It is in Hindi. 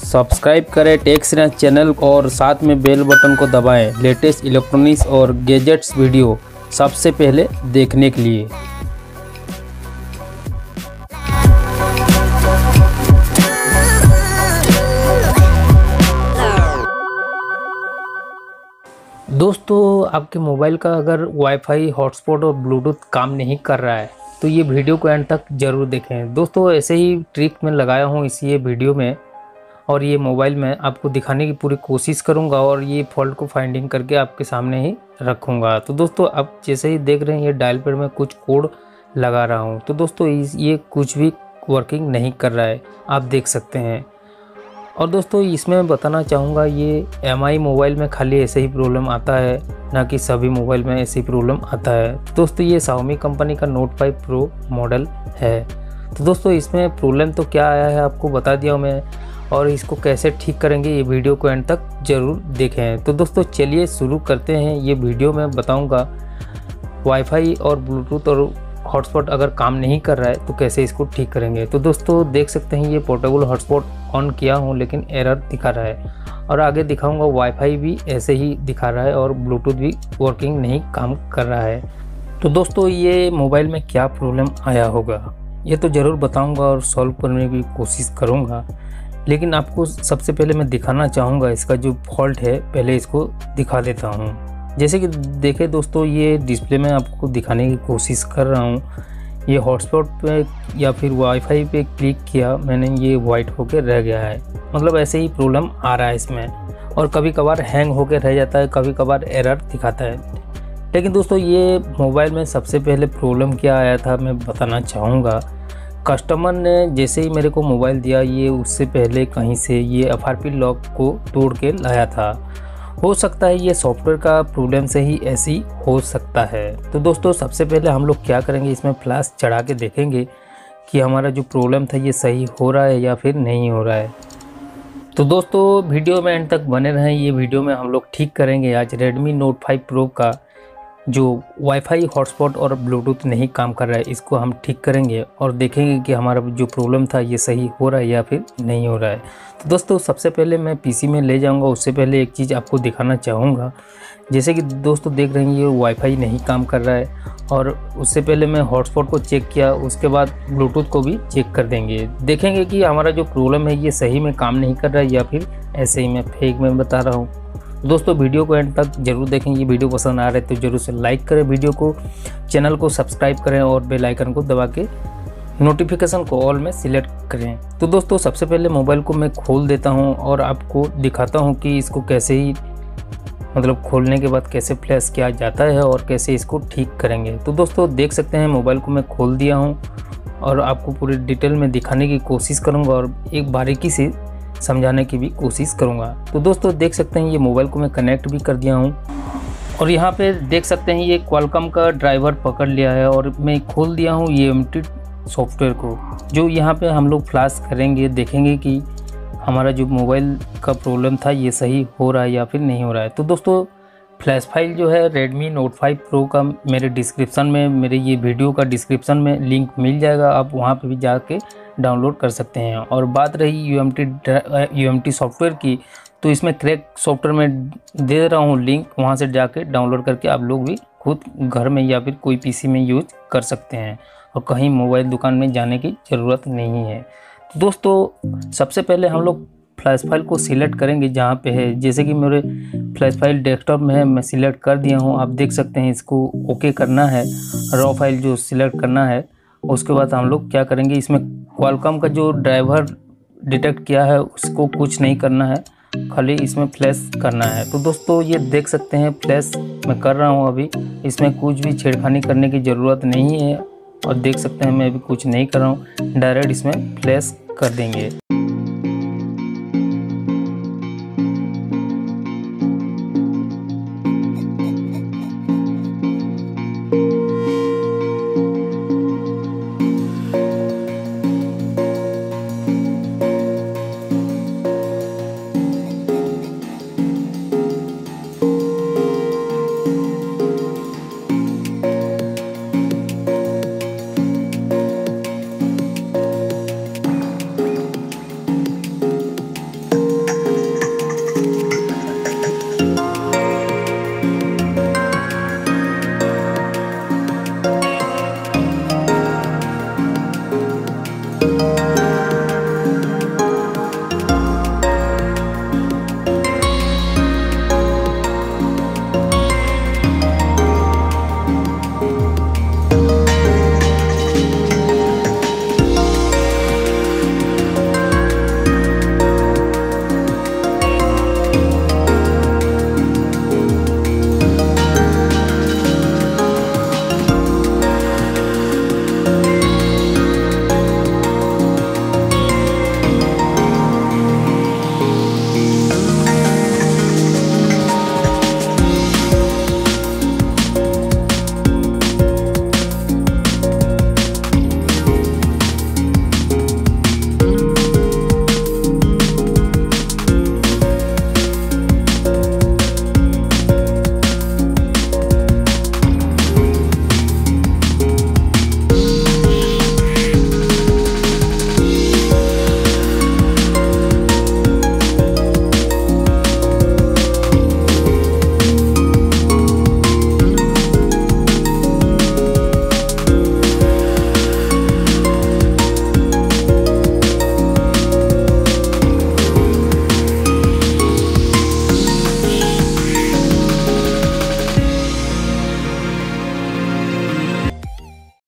सब्सक्राइब करें टेक्सरेंस चैनल और साथ में बेल बटन को दबाएं लेटेस्ट इलेक्ट्रॉनिक्स और गैजेट्स वीडियो सबसे पहले देखने के लिए। दोस्तों, आपके मोबाइल का अगर वाईफाई हॉटस्पॉट और ब्लूटूथ काम नहीं कर रहा है तो ये वीडियो को एंड तक ज़रूर देखें। दोस्तों, ऐसे ही ट्रिक मैं लगाया हूँ इस ये वीडियो में और ये मोबाइल में आपको दिखाने की पूरी कोशिश करूँगा और ये फॉल्ट को फाइंडिंग करके आपके सामने ही रखूँगा। तो दोस्तों, आप जैसे ही देख रहे हैं ये डायल पैड में कुछ कोड लगा रहा हूँ। तो दोस्तों, ये कुछ भी वर्किंग नहीं कर रहा है, आप देख सकते हैं। और दोस्तों, इसमें मैं बताना चाहूँगा ये MI मोबाइल में खाली ऐसे ही प्रॉब्लम आता है, ना कि सभी मोबाइल में ऐसी प्रॉब्लम आता है। दोस्तों, ये Xiaomi कंपनी का Note 5 Pro मॉडल है। तो दोस्तों, इसमें प्रॉब्लम तो क्या आया है आपको बता दिया हूँ मैं, और इसको कैसे ठीक करेंगे ये वीडियो को एंड तक ज़रूर देखें। तो दोस्तों, चलिए शुरू करते हैं। ये वीडियो में बताऊँगा वाईफाई और ब्लूटूथ और हॉटस्पॉट अगर काम नहीं कर रहा है तो कैसे इसको ठीक करेंगे। तो दोस्तों, देख सकते हैं ये पोर्टेबल हॉटस्पॉट ऑन किया हूँ लेकिन एरर दिखा रहा है, और आगे दिखाऊंगा वाईफाई भी ऐसे ही दिखा रहा है और ब्लूटूथ भी वर्किंग नहीं काम कर रहा है। तो दोस्तों, ये मोबाइल में क्या प्रॉब्लम आया होगा ये तो ज़रूर बताऊंगा और सॉल्व करने की कोशिश करूंगा, लेकिन आपको सबसे पहले मैं दिखाना चाहूँगा इसका जो फॉल्ट है, पहले इसको दिखा देता हूँ। जैसे कि देखें दोस्तों, ये डिस्प्ले में आपको दिखाने की कोशिश कर रहा हूँ। ये हॉटस्पॉट पे या फिर वाईफाई पे क्लिक किया मैंने, ये वाइट होकर रह गया है, मतलब ऐसे ही प्रॉब्लम आ रहा है इसमें। और कभी कभार हैंग होकर रह जाता है, कभी कभार एरर दिखाता है। लेकिन दोस्तों, ये मोबाइल में सबसे पहले प्रॉब्लम क्या आया था मैं बताना चाहूँगा। कस्टमर ने जैसे ही मेरे को मोबाइल दिया, ये उससे पहले कहीं से ये FRP लॉक को तोड़ के लाया था। हो सकता है ये सॉफ्टवेयर का प्रॉब्लम से ही ऐसी हो सकता है। तो दोस्तों, सबसे पहले हम लोग क्या करेंगे, इसमें फ्लैश चढ़ा के देखेंगे कि हमारा जो प्रॉब्लम था ये सही हो रहा है या फिर नहीं हो रहा है। तो दोस्तों, वीडियो में एंड तक बने रहें। ये वीडियो में हम लोग ठीक करेंगे आज Redmi Note 5 Pro का जो वाईफाई हॉटस्पॉट और ब्लूटूथ नहीं काम कर रहा है, इसको हम ठीक करेंगे और देखेंगे कि हमारा जो प्रॉब्लम था ये सही हो रहा है या फिर नहीं हो रहा है। तो दोस्तों, सबसे पहले मैं PC में ले जाऊंगा। उससे पहले एक चीज़ आपको दिखाना चाहूँगा। जैसे कि दोस्तों देख रहे हैं ये वाईफाई नहीं काम कर रहा है, और उससे पहले मैं हॉटस्पॉट को चेक किया, उसके बाद ब्लूटूथ को भी चेक कर देंगे। देखेंगे कि हमारा जो प्रॉब्लम है ये सही में काम नहीं कर रहा है या फिर ऐसे ही मैं फेक में बता रहा हूँ। दोस्तों, वीडियो को एंड तक जरूर देखें। ये वीडियो पसंद आ रहा है तो जरूर से लाइक करें वीडियो को, चैनल को सब्सक्राइब करें और बेल आइकन को दबा के नोटिफिकेशन को ऑल में सिलेक्ट करें। तो दोस्तों, सबसे पहले मोबाइल को मैं खोल देता हूं और आपको दिखाता हूं कि इसको कैसे ही मतलब खोलने के बाद कैसे फ्लैश किया जाता है और कैसे इसको ठीक करेंगे। तो दोस्तों, देख सकते हैं मोबाइल को मैं खोल दिया हूँ और आपको पूरी डिटेल में दिखाने की कोशिश करूँगा और एक बारीकी से समझाने की भी कोशिश करूंगा। तो दोस्तों, देख सकते हैं ये मोबाइल को मैं कनेक्ट भी कर दिया हूं और यहाँ पे देख सकते हैं ये क्वालकॉम का ड्राइवर पकड़ लिया है और मैं खोल दिया हूं UMT सॉफ्टवेयर को, जो यहाँ पे हम लोग फ्लैश करेंगे, देखेंगे कि हमारा जो मोबाइल का प्रॉब्लम था ये सही हो रहा है या फिर नहीं हो रहा है। तो दोस्तों, फ्लैश फाइल जो है Redmi Note 5 Pro का मेरे डिस्क्रिप्शन में, मेरे ये वीडियो का डिस्क्रिप्शन में लिंक मिल जाएगा, आप वहाँ पे भी जाके डाउनलोड कर सकते हैं। और बात रही UMT सॉफ्टवेयर की, तो इसमें क्रैक सॉफ्टवेयर में दे रहा हूँ लिंक, वहाँ से जाके डाउनलोड करके आप लोग भी खुद घर में या फिर कोई PC में यूज कर सकते हैं और कहीं मोबाइल दुकान में जाने की ज़रूरत नहीं है। तो दोस्तों, सबसे पहले हम लोग फ्लैश फाइल को सिलेक्ट करेंगे जहाँ पे है। जैसे कि मेरे फ्लैश फाइल डेस्कटॉप में है, मैं सिलेक्ट कर दिया हूँ, आप देख सकते हैं। इसको ओके करना है, रॉ फाइल जो सिलेक्ट करना है। उसके बाद हम लोग क्या करेंगे, इसमें क्वालकॉम का जो ड्राइवर डिटेक्ट किया है उसको कुछ नहीं करना है, खाली इसमें फ्लैश करना है। तो दोस्तों, ये देख सकते हैं फ्लैश मैं कर रहा हूँ अभी, इसमें कुछ भी छेड़खानी करने की ज़रूरत नहीं है और देख सकते हैं मैं अभी कुछ नहीं कर रहा हूँ, डायरेक्ट इसमें फ्लैश कर देंगे।